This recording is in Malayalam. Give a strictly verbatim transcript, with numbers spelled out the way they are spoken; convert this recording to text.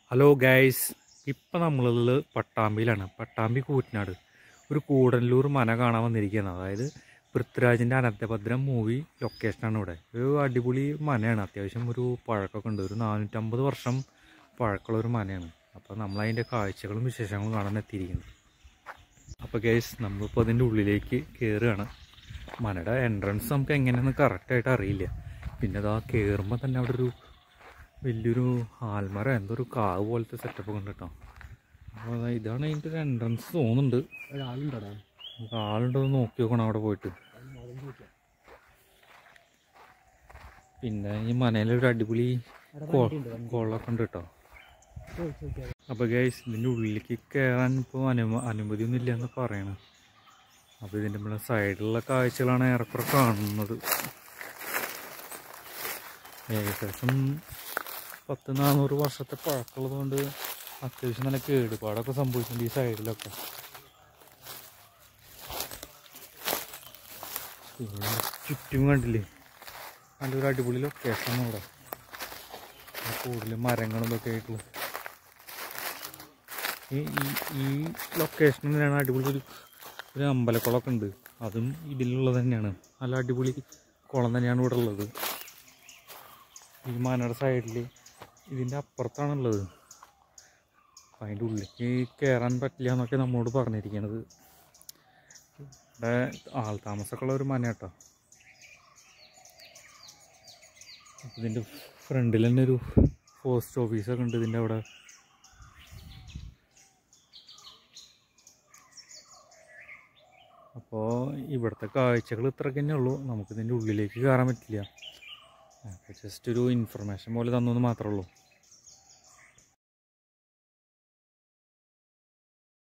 ഹലോ ഗൈസ്, ഇപ്പം നമ്മളുള്ളത് പട്ടാമ്പിയിലാണ്. പട്ടാമ്പി കൂറ്റനാട് ഒരു കൂടല്ലൂർ മന കാണാൻ വന്നിരിക്കുകയാണ്. അതായത് പൃഥ്വിരാജിൻ്റെ അനന്തഭദ്രം മൂവി ലൊക്കേഷനാണ് ഇവിടെ. ഒരു അടിപൊളി മനയാണ്. അത്യാവശ്യം ഒരു പഴക്കമൊക്കെ ഉണ്ട്. ഒരു നാനൂറ്റമ്പത് വർഷം പഴക്കമുള്ള ഒരു മനയാണ്. അപ്പോൾ നമ്മളതിൻ്റെ കാഴ്ചകളും വിശേഷങ്ങളും കാണാൻ എത്തിയിരിക്കുന്നത്. അപ്പോൾ ഗൈസ്, നമ്മളിപ്പോൾ അതിൻ്റെ ഉള്ളിലേക്ക് കയറുകയാണ്. മനയുടെ എൻട്രൻസ് നമുക്ക് എങ്ങനെയാണെന്ന് കറക്റ്റായിട്ട് അറിയില്ല. പിന്നെ അതാ കയറുമ്പോൾ തന്നെ അവിടെ ഒരു വലിയൊരു ആൽമര എന്തോ ഒരു കാവ് പോലത്തെ സെറ്റപ്പ് ഉണ്ട് കേട്ടോ. അപ്പോൾ ഇതാണ് അതിൻ്റെ ഒരു എൻട്രൻസ് തോന്നുന്നുണ്ട്. നമുക്ക് ആളുണ്ടോ എന്ന് നോക്കി നോക്കണം അവിടെ പോയിട്ട്. പിന്നെ ഈ മനയിലൊരു അടിപൊളി കൊള്ളൊക്കെ ഉണ്ട് കേട്ടോ. അപ്പോൾ ഗൈസ്, ഇതിൻ്റെ ഉള്ളിലേക്ക് കയറാൻ ഇപ്പോൾ അനുമ അനുമതിയൊന്നും ഇല്ല എന്ന് പറയണം. അപ്പോൾ ഇതിൻ്റെ നമ്മളെ സൈഡിലുള്ള കാഴ്ചകളാണ് ഏറെക്കുറെ കാണുന്നത്. ഏകദേശം പത്ത് നാനൂറ് വർഷത്തെ പഴക്കമുള്ളത് കൊണ്ട് അത്യാവശ്യം നല്ല കേടുപാടൊക്കെ സംഭവിച്ചിട്ടുണ്ട് ഈ സൈഡിലൊക്കെ. പിന്നെ ചുറ്റും കണ്ടില്ലേ, നല്ലൊരു അടിപൊളി ലൊക്കേഷൻ അവിടെ. കൂടുതൽ മരങ്ങളും ഇതൊക്കെ ആയിട്ടുള്ള ഈ ഈ ലൊക്കേഷനിൽ തന്നെയാണ് അടിപൊളി ഒരു ഒരു അമ്പലക്കുളമൊക്കെ ഉണ്ട്. അതും ഇതിലുള്ളത് തന്നെയാണ്. നല്ല അടിപൊളി കുളം തന്നെയാണ് ഇവിടെ ഉള്ളത്. ഈ മനയുടെ സൈഡിൽ ഇതിൻ്റെ അപ്പുറത്താണുള്ളത്. അപ്പം അതിൻ്റെ ഉള്ളിലേക്ക് കയറാൻ പറ്റില്ല എന്നൊക്കെ നമ്മളോട് പറഞ്ഞിരിക്കണത്. ഇവിടെ ആൾ താമസമൊക്കെ ഉള്ള ഒരു മന കേട്ടോ. അപ്പം ഇതിൻ്റെ ഫ്രണ്ടിൽ തന്നെ ഒരു പോസ്റ്റ് ഓഫീസൊക്കെ ഉണ്ട് ഇതിൻ്റെ അവിടെ. അപ്പോൾ ഇവിടുത്തെ കാഴ്ചകൾ ഇത്രയ്ക്ക് തന്നെ ഉള്ളൂ. നമുക്കിതിൻ്റെ ഉള്ളിലേക്ക് കയറാൻ പറ്റില്ല. ജസ്റ്റ് ഒരു ഇൻഫർമേഷൻ പോലെ തന്നു മാത്രമേ ഉള്ളൂ.